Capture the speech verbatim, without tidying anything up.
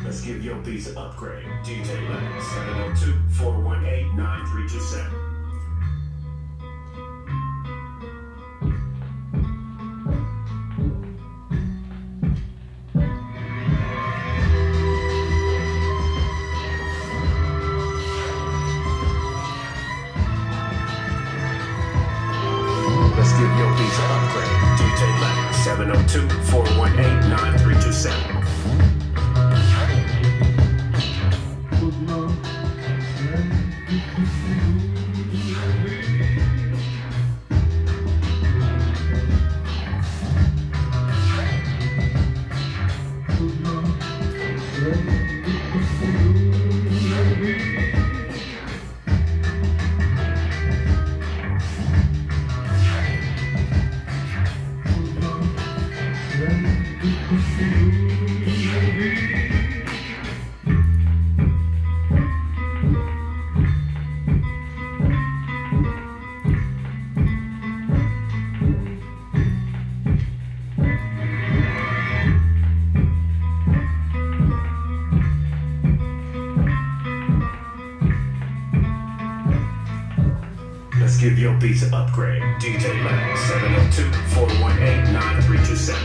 Let's give your beats an upgrade. D J Lennox, seven oh two, four one eight, nine three two seven. Let's give your beats an upgrade. D J Lennox, seven oh two, four one eight, nine three two seven. Let's give your beats an upgrade. D J Lennox, seven oh two, four one eight, nine three two seven.